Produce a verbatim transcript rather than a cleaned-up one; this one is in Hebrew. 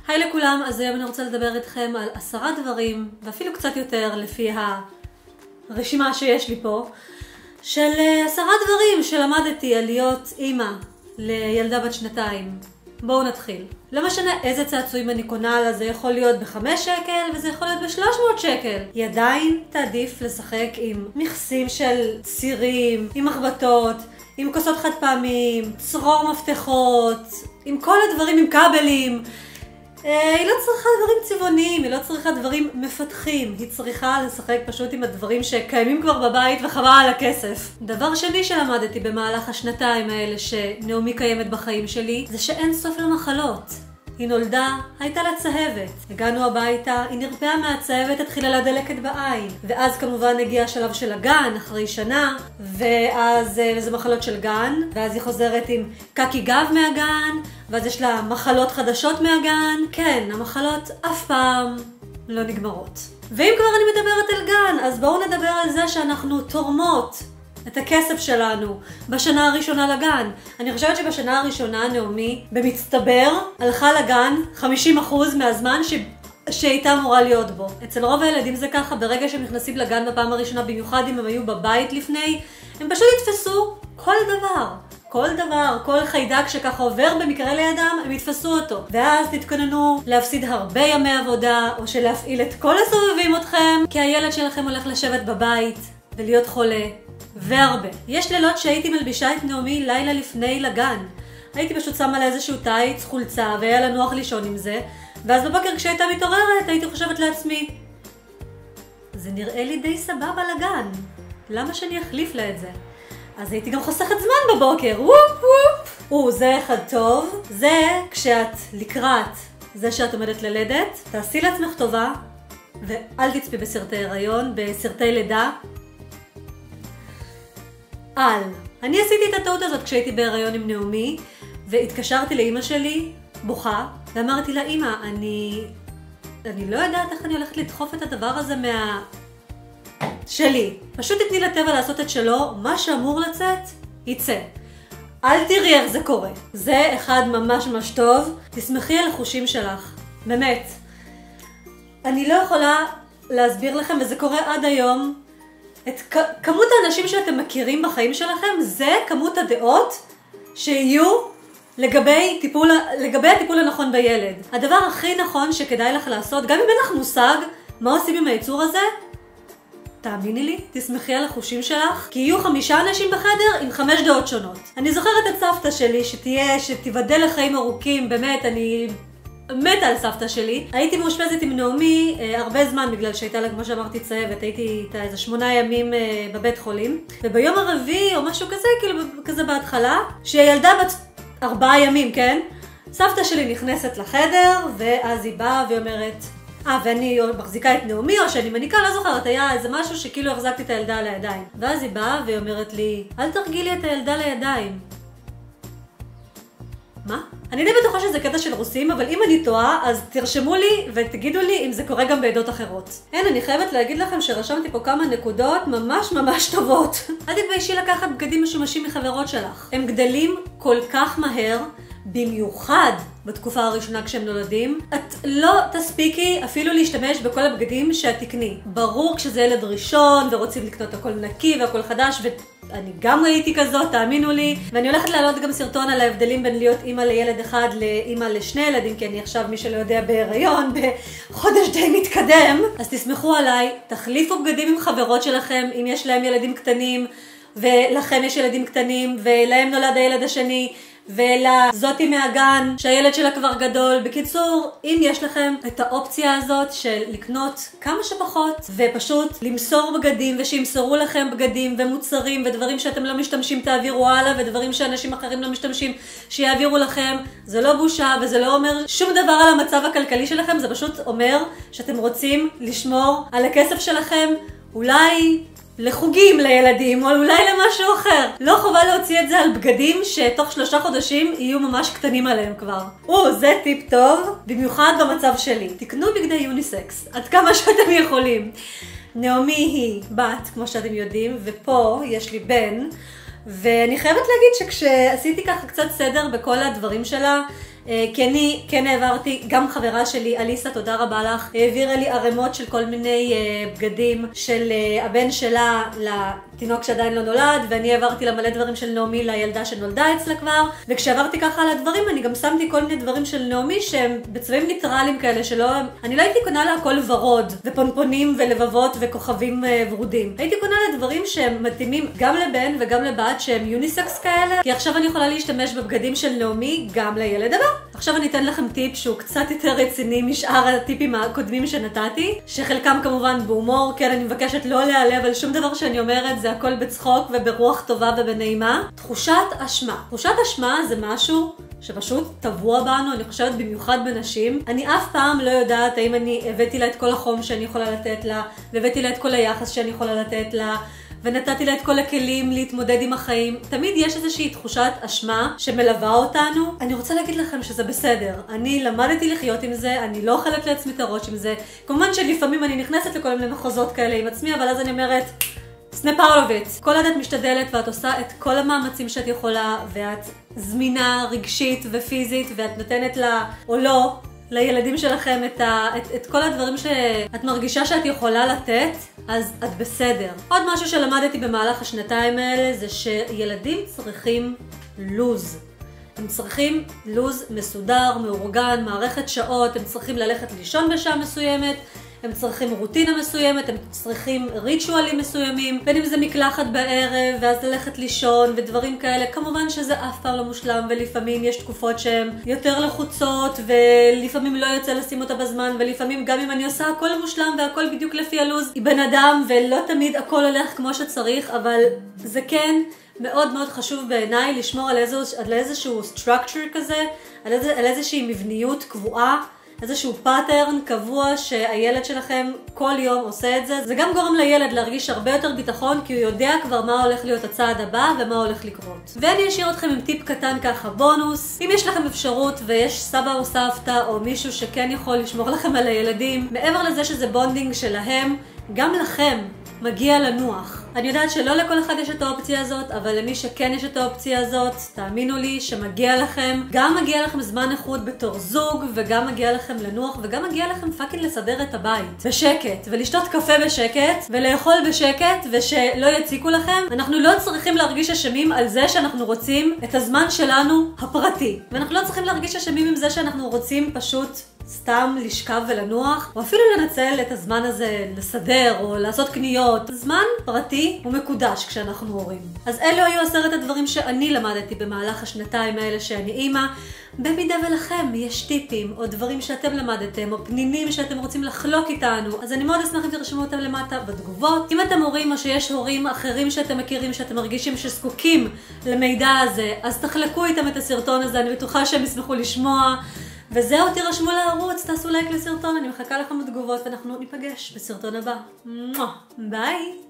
היי לכולם, אז היום אני רוצה לדבר איתכם על עשרה דברים, ואפילו קצת יותר לפי הרשימה שיש לי פה, של עשרה דברים שלמדתי על להיות אימא לילדה בת שנתיים. בואו נתחיל. לא משנה איזה צעצועים אני קונה לה, זה יכול להיות בחמש שקל וזה יכול להיות בשלוש מאות שקל. היא עדיין תעדיף לשחק עם מכסים של צירים, עם מחבטות, עם כוסות חד פעמים, צרור מפתחות, עם כל הדברים, עם כבלים. היא לא צריכה דברים צבעוניים, היא לא צריכה דברים מפתחים, היא צריכה לשחק פשוט עם הדברים שקיימים כבר בבית וחבל על הכסף. דבר שני שלמדתי במהלך השנתיים האלה שנעמי קיימת בחיים שלי, זה שאין סוף למחלות. היא נולדה, הייתה לה צהבת. הגענו הביתה, היא נרפאה מהצהבת, התחילה לה דלקת בעין. ואז כמובן הגיע השלב של הגן, אחרי שנה, ואז זה מחלות של גן, ואז היא חוזרת עם קקי גב מהגן, ואז יש לה מחלות חדשות מהגן. כן, המחלות אף פעם לא נגמרות. ואם כבר אני מדברת על גן, אז בואו נדבר על זה שאנחנו תורמות את הכסף שלנו בשנה הראשונה לגן. אני חושבת שבשנה הראשונה נעמי במצטבר הלכה לגן חמישים אחוז מהזמן ש... שהייתה אמורה להיות בו. אצל רוב הילדים זה ככה, ברגע שהם נכנסים לגן בפעם הראשונה, במיוחד אם הם היו בבית לפני, הם פשוט יתפסו כל דבר. כל דבר, כל חיידק שככה עובר במקרה לידם, הם יתפסו אותו. ואז תתכוננו להפסיד הרבה ימי עבודה, או שלהפעיל את כל הסובבים אתכם, כי הילד שלכם הולך לשבת בבית ולהיות חולה. והרבה. יש לילות שהייתי מלבישה את נעמי לילה לפני לגן. הייתי פשוט שמה לה איזשהו טייץ, חולצה, והיה לה נוח לישון עם זה. ואז בבוקר כשהייתה מתעוררת, הייתי חושבת לעצמי, זה נראה לי די סבבה לגן. למה שאני אחליף לה את זה? אז הייתי גם חוסכת זמן בבוקר. וופ וופ. או, זה אחד טוב. זה כשאת לקראת זה שאת עומדת ללדת, תעשי לעצמך טובה, ואל תצפי בסרטי הריון, בסרטי לידה. על. אני עשיתי את הטעות הזאת כשהייתי בהיריון עם נעמי, והתקשרתי לאמא שלי, בוכה, ואמרתי לה, אמא, אני... אני לא יודעת איך אני הולכת לדחוף את הדבר הזה מה... שלי. פשוט תתני לטבע לעשות את שלו, מה שאמור לצאת, יצא. אל תראי איך זה קורה. זה אחד ממש ממש טוב. תשמחי על החושים שלך. באמת. אני לא יכולה להסביר לכם, וזה קורה עד היום, את כמות האנשים שאתם מכירים בחיים שלכם, זה כמות הדעות שיהיו לגבי טיפול, לגבי הטיפול הנכון בילד. הדבר הכי נכון שכדאי לך לעשות, גם אם אין לך מושג מה עושים עם היצור הזה, תאמיני לי, תשמחי על החושים שלך, כי יהיו חמישה אנשים בחדר עם חמש דעות שונות. אני זוכרת את סבתא שלי שתהיה, שתיבדל לחיים ארוכים, באמת, אני... מתה על סבתא שלי. הייתי מאושפזת עם נעמי אה, הרבה זמן בגלל שהייתה לה, כמו שאמרתי, צהבת. הייתי איתה איזה שמונה ימים אה, בבית חולים. וביום הרביעי או משהו כזה, כאילו כזה בהתחלה, שהילדה בת ארבעה ימים, כן? סבתא שלי נכנסת לחדר, ואז היא באה ואומרת, אה, ואני מחזיקה את נעמי, או שאני מניקה, לא זוכרת, היה איזה משהו שכאילו החזקתי את הילדה על הידיים. ואז היא באה ואומרת לי, אל תרגילי את הילדה לידיים. מה? אני די בטוחה שזה קטע של רוסים, אבל אם אני טועה, אז תרשמו לי ותגידו לי אם זה קורה גם בעדות אחרות. אין, אני חייבת להגיד לכם שרשמתי פה כמה נקודות ממש ממש טובות. אל תתביישי לקחת בגדים משומשים מחברות שלך. הם גדלים כל כך מהר, במיוחד בתקופה הראשונה כשהם נולדים. את לא תספיקי אפילו להשתמש בכל הבגדים שאת תקני. ברור כשזה ילד ראשון ורוצים לקנות הכל נקי והכל חדש, ו... אני גם ראיתי כזאת, תאמינו לי. ואני הולכת להעלות גם סרטון על ההבדלים בין להיות אימא לילד אחד לאימא לשני ילדים, כי אני עכשיו, מי שלא יודע, בהיריון, בחודש די מתקדם. אז תסמכו עליי, תחליפו בגדים עם חברות שלכם, אם יש להם ילדים קטנים, ולכם יש ילדים קטנים, ולהם נולד הילד השני, ולזאתי מהגן שהילד שלה כבר גדול. בקיצור, אם יש לכם את האופציה הזאת של לקנות כמה שפחות ופשוט למסור בגדים, ושימסרו לכם בגדים ומוצרים ודברים שאתם לא משתמשים תעבירו הלאה, ודברים שאנשים אחרים לא משתמשים שיעבירו לכם, זה לא בושה וזה לא אומר שום דבר על המצב הכלכלי שלכם, זה פשוט אומר שאתם רוצים לשמור על הכסף שלכם, אולי לחוגים לילדים, או אולי למשהו אחר. לא חובה להוציא את זה על בגדים שתוך שלושה חודשים יהיו ממש קטנים עליהם כבר. או, זה טיפ טוב, במיוחד במצב שלי. תקנו בגדי יוניסקס, עד כמה שאתם יכולים. נעמי היא בת, כמו שאתם יודעים, ופה יש לי בן, ואני חייבת להגיד שכשעשיתי ככה קצת סדר בכל הדברים שלה, כי אני כן העברתי, גם חברה שלי, אליסה, תודה רבה לך, העבירה לי ערימות של כל מיני בגדים של הבן שלה לתינוק שעדיין לא נולד, ואני העברתי לה מלא דברים של נעמי לילדה שנולדה אצלה כבר, וכשעברתי ככה על הדברים אני גם שמתי כל מיני דברים של נעמי שהם בצבעים ניטרליים כאלה, שלא, אני לא הייתי קונה לה הכל ורוד ופונפונים ולבבות וכוכבים ורודים. הייתי קונה לה דברים שהם מתאימים גם לבן וגם לבת שהם יוניסקס כאלה, כי עכשיו אני יכולה להשתמש בבגדים של נעמי גם לילד הבא. עכשיו אני אתן לכם טיפ שהוא קצת יותר רציני משאר הטיפים הקודמים שנתתי, שחלקם כמובן בהומור. כן, אני מבקשת לא להיעלב על שום דבר שאני אומרת, זה הכל בצחוק וברוח טובה ובנעימה. תחושת אשמה. תחושת אשמה זה משהו שפשוט טבוע בנו, אני חושבת במיוחד בנשים. אני אף פעם לא יודעת האם אני הבאתי לה את כל החום שאני יכולה לתת לה, והבאתי לה את כל היחס שאני יכולה לתת לה, ונתתי לה את כל הכלים להתמודד עם החיים. תמיד יש איזושהי תחושת אשמה שמלווה אותנו. אני רוצה להגיד לכם שזה בסדר. אני למדתי לחיות עם זה, אני לא אוכלת לעצמי את הראש עם זה. כמובן שלפעמים אני נכנסת לכל מיני מחוזות כאלה עם עצמי, אבל אז אני אומרת, snap out of it. כל עד את משתדלת ואת עושה את כל המאמצים שאת יכולה, ואת זמינה רגשית ופיזית, ואת נותנת לה, או לא, לילדים שלכם את, ה, את, את כל הדברים שאת מרגישה שאת יכולה לתת, אז את בסדר. עוד משהו שלמדתי במהלך השנתיים האלה זה שילדים צריכים לוז. הם צריכים לוז מסודר, מאורגן, מערכת שעות, הם צריכים ללכת לישון בשעה מסוימת, הם צריכים רוטינה מסוימת, הם צריכים ריטואלים מסוימים, בין אם זה מקלחת בערב, ואז ללכת לישון ודברים כאלה. כמובן שזה אף פעם לא מושלם, ולפעמים יש תקופות שהן יותר לחוצות, ולפעמים לא יוצא לשים אותה בזמן, ולפעמים גם אם אני עושה הכל מושלם והכל בדיוק לפי הלוז, היא בן אדם ולא תמיד הכל הולך כמו שצריך, אבל זה כן מאוד מאוד חשוב בעיניי לשמור על, איזו, על איזשהו structure כזה, על, איז, על איזושהי מבניות קבועה, איזשהו פאטרן קבוע שהילד שלכם כל יום עושה את זה. זה גם גורם לילד להרגיש הרבה יותר ביטחון, כי הוא יודע כבר מה הולך להיות הצעד הבא ומה הולך לקרות. ואני אשאיר אתכם עם טיפ קטן ככה, בונוס. אם יש לכם אפשרות ויש סבא או סבתא או מישהו שכן יכול לשמור לכם על הילדים, מעבר לזה שזה בונדינג שלהם, גם לכם מגיע לנוח. אני יודעת שלא לכל אחד יש את האופציה הזאת, אבל למי שכן יש את האופציה הזאת, תאמינו לי שמגיע לכם. גם מגיע לכם זמן איכות בתור זוג, וגם מגיע לכם לנוח, וגם מגיע לכם פאקינג לסדר את הבית בשקט, ולשתות קפה בשקט, ולאכול בשקט, ושלא יציקו לכם. אנחנו לא צריכים להרגיש אשמים על זה שאנחנו רוצים את הזמן שלנו הפרטי, ואנחנו לא צריכים להרגיש אשמים עם זה שאנחנו רוצים פשוט סתם לשכב ולנוח, או אפילו לנצל את הזמן הזה לסדר או לעשות קניות. זמן פרטי הוא מקודש כשאנחנו הורים. אז אלו היו עשרת הדברים שאני למדתי במהלך השנתיים האלה שאני אימא. במידה ולכם יש טיפים או דברים שאתם למדתם או פנינים שאתם רוצים לחלוק איתנו, אז אני מאוד אשמח אם תרשמו אותם למטה בתגובות. אם אתם הורים או שיש הורים אחרים שאתם מכירים שאתם מרגישים שזקוקים למידע הזה, אז תחלקו איתם את הסרטון הזה, אני בטוחה שהם ישמחו לשמוע. וזהו, תירשמו לערוץ, תעשו לייק לסרטון, אני מחכה לכם בתגובות ואנחנו ניפגש בסרטון הבא. ביי!